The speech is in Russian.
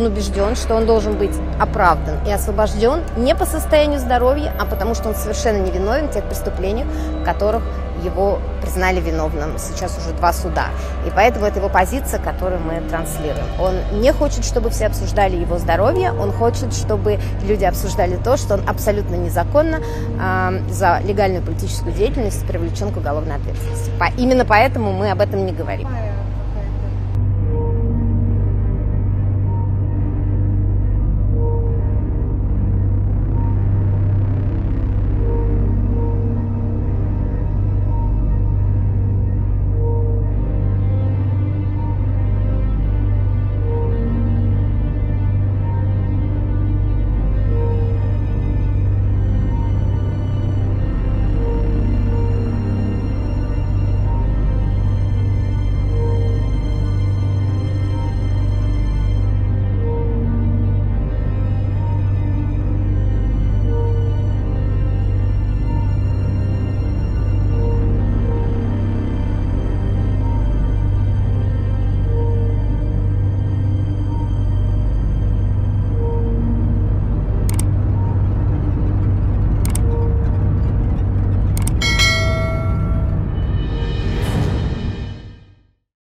убежден, что он должен быть оправдан и освобожден не по состоянию здоровья, а потому что он совершенно невиновен в тех преступлениях, в которых его признали виновным сейчас уже 2 суда. И поэтому это его позиция, которую мы транслируем. Он не хочет, чтобы все обсуждали его здоровье, он хочет, чтобы люди обсуждали то, что он абсолютно незаконно за легальную политическую деятельность привлечен к уголовной ответственности. Именно поэтому мы об этом не говорим.